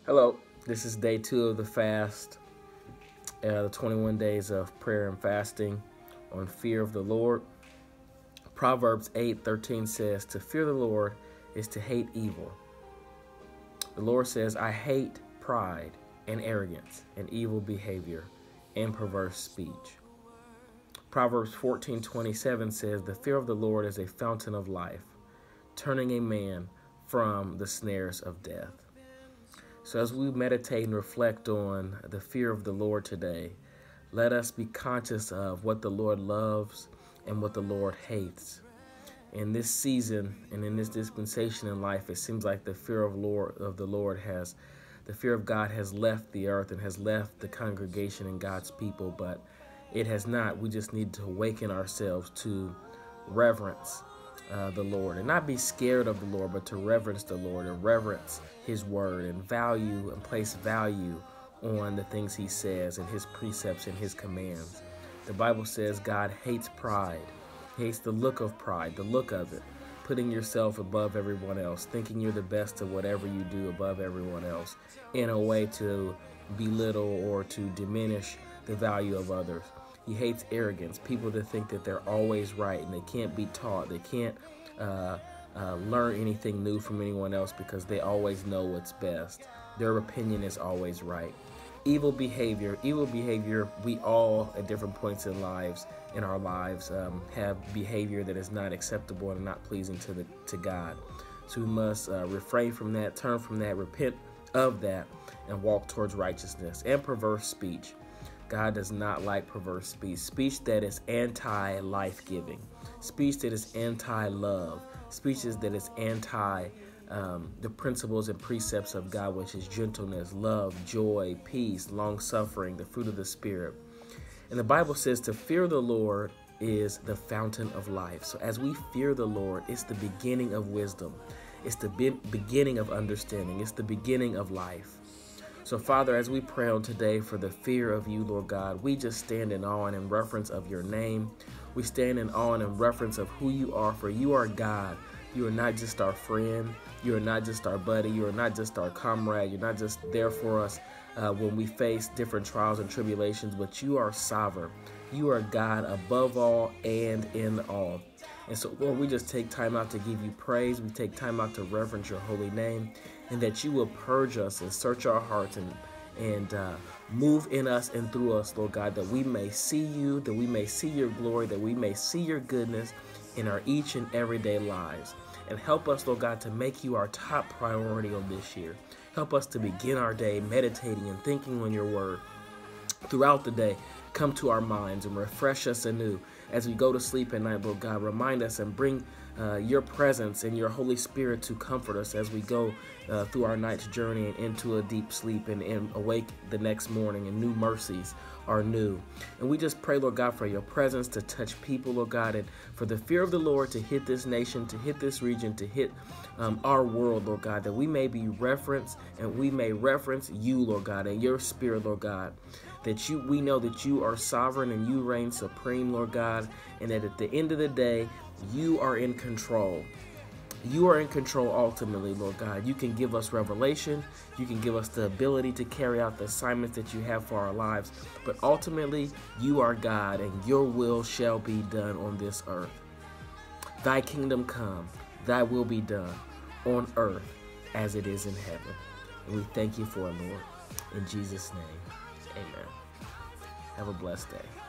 Hello, this is day 2 of the fast, the 21 days of prayer and fasting on fear of the Lord. Proverbs 8:13 says, "To fear the Lord is to hate evil." The Lord says, "I hate pride and arrogance and evil behavior and perverse speech." Proverbs 14:27 says, "The fear of the Lord is a fountain of life, turning a man from the snares of death." So as we meditate and reflect on the fear of the Lord today, let us be conscious of what the Lord loves and what the Lord hates. In this season and in this dispensation in life, it seems like the fear of God has left the earth and has left the congregation and God's people, but it has not. We just need to awaken ourselves to reverence the Lord, and not be scared of the Lord, but to reverence the Lord and reverence His word and value and place value on the things He says and His precepts and His commands. The Bible says God hates pride. He hates the look of pride, the look of it, putting yourself above everyone else, thinking you're the best of whatever you do above everyone else in a way to belittle or to diminish the value of others. He hates arrogance, people that think that they're always right and they can't be taught. They can't learn anything new from anyone else because they always know what's best. Their opinion is always right. Evil behavior, we all at different points in our lives have behavior that is not acceptable and not pleasing to God. So we must refrain from that, turn from that, repent of that, and walk towards righteousness. And perverse speech. God does not like perverse speech that is anti-life-giving, speech that is anti-love, speeches that is anti the principles and precepts of God, which is gentleness, love, joy, peace, long-suffering, the fruit of the Spirit. And the Bible says to fear the Lord is the fountain of life. So as we fear the Lord, it's the beginning of wisdom. It's the beginning of understanding. It's the beginning of life. So, Father, as we pray on today for the fear of you, Lord God, we just stand in awe and in reverence of your name. We stand in awe and in reverence of who you are, for you are God. You are not just our friend. You are not just our buddy. You are not just our comrade. You're not just there for us when we face different trials and tribulations, but you are sovereign. You are God above all and in all. And so, Lord, we just take time out to give you praise. We take time out to reverence your holy name, and that you will purge us and search our hearts and move in us and through us, Lord God, that we may see you, that we may see your glory, that we may see your goodness in our each and everyday lives. And help us, Lord God, to make you our top priority on this year. Help us to begin our day meditating and thinking on your word. Throughout the day, come to our minds and refresh us anew. As we go to sleep at night, Lord God, remind us and bring your presence and your Holy Spirit to comfort us as we go through our night's journey and into a deep sleep and awake the next morning, and new mercies are new. And we just pray, Lord God, for your presence to touch people, Lord God, and for the fear of the Lord to hit this nation, to hit this region, to hit our world, Lord God, that we may be referenced and we may reference you, Lord God, and your Spirit, Lord God. That we know that you are sovereign and you reign supreme, Lord God, and that at the end of the day, you are in control. You are in control ultimately, Lord God. You can give us revelation. You can give us the ability to carry out the assignments that you have for our lives. But ultimately, you are God, and your will shall be done on this earth. Thy kingdom come, thy will be done on earth as it is in heaven. And we thank you for it, Lord. In Jesus' name. Amen. Have a blessed day.